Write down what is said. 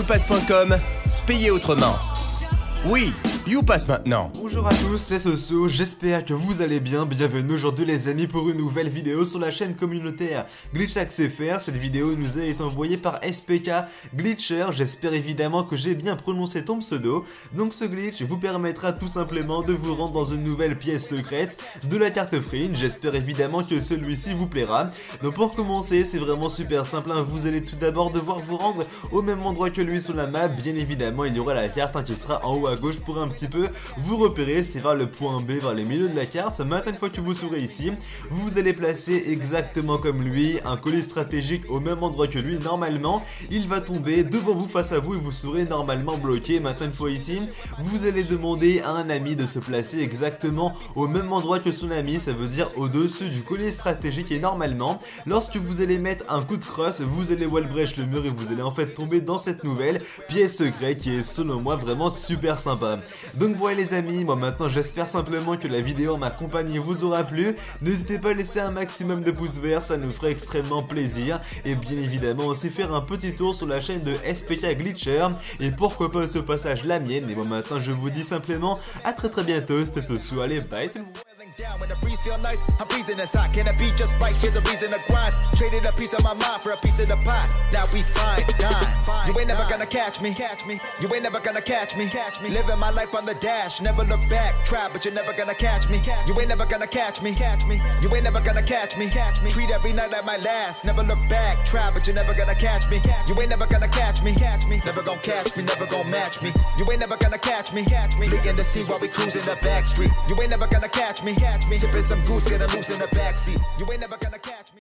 youpass.com, payez autrement. Oui, YouPass maintenant. Bonjour à tous, c'est Soso, j'espère que vous allez bien. Bienvenue aujourd'hui les amis pour une nouvelle vidéo sur la chaîne communautaire GlitchAxFR. Cette vidéo nous a été envoyée par SPK Glitcher. J'espère évidemment que j'ai bien prononcé ton pseudo. Donc ce glitch vous permettra tout simplement de vous rendre dans une nouvelle pièce secrète de la carte Fringe. J'espère évidemment que celui-ci vous plaira. Donc pour commencer, c'est vraiment super simple, hein. Vous allez tout d'abord devoir vous rendre au même endroit que lui sur la map. Bien évidemment, il y aura la carte qui sera en haut à gauche pour un petit peu vous repérer. C'est vers le point B, vers le milieu de la carte. Maintenant, une fois que vous serez ici, vous allez placer exactement comme lui un colis stratégique au même endroit que lui. Normalement, il va tomber devant vous, face à vous, et vous serez normalement bloqué. Maintenant, une fois ici, vous allez demander à un ami de se placer exactement au même endroit que son ami. Ça veut dire au-dessus du colis stratégique. Et normalement, lorsque vous allez mettre un coup de crosse, vous allez wallbreak le mur et vous allez en fait tomber dans cette nouvelle pièce secrète qui est selon moi vraiment super sympa. Donc voilà les amis, moi maintenant j'espère simplement que la vidéo en ma compagnie vous aura plu. N'hésitez pas à laisser un maximum de pouces verts, ça nous ferait extrêmement plaisir. Et bien évidemment aussi faire un petit tour sur la chaîne de SPK Glitcher. Et pourquoi pas ce passage la mienne. Et moi maintenant je vous dis simplement à très bientôt, c'était Soso, allez bye tout le monde. Down when the breeze feel nice, I'm breezing inside. Can it be just right? Here's the reason to grind. Traded a piece of my mind for a piece of the pie. Now we fine, dine. You ain't never gonna catch me. You ain't never gonna catch me. Living my life on the dash, never look back. Try, but you're never gonna catch me. You ain't never gonna catch me. You ain't never gonna catch me. Treat every night like my last. Never look back. Try, but you're never gonna catch me. You ain't never gonna catch me. Never gonna catch me. Never gonna match me. You ain't never gonna catch me. Fleeing to see while we cruising the back street. You ain't never gonna catch me. Sipping some goose, getting loose in the backseat. You ain't never gonna catch me.